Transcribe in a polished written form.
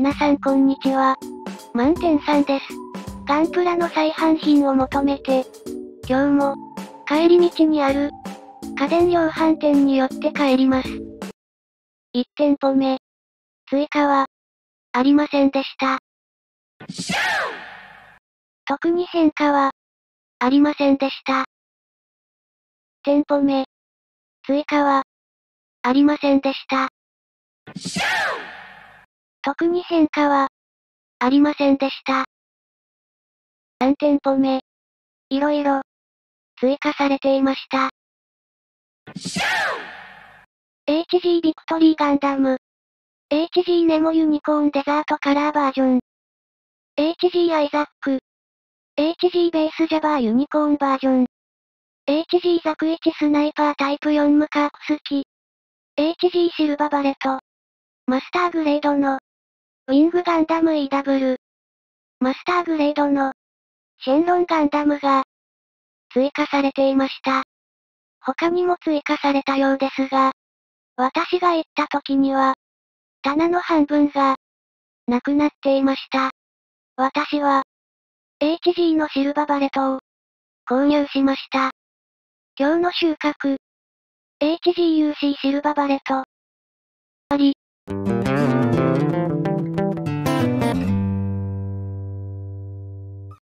皆さんこんにちは。満点さんです。ガンプラの再販品を求めて、今日も、帰り道にある、家電量販店に寄って帰ります。1店舗目。追加は、ありませんでした。特に変化は、ありませんでした。店舗目。追加は、ありませんでした。特に変化は、ありませんでした。3店舗目。いろいろ、追加されていました。HG ビクトリーガンダム。HG ネモユニコーンデザートカラーバージョン。HG アイザック。HG ベースジャバーユニコーンバージョン。HG ザク1スナイパータイプ4無カークス機。HG シルババレット。マスターグレードの、ウィングガンダム EW。マスターグレードの、シェンロンガンダムが、追加されていました。他にも追加されたようですが、私が行った時には、棚の半分が、なくなっていました。私は、HG のシルババレットを、購入しました。今日の収穫。HGUC シルババレット。あり。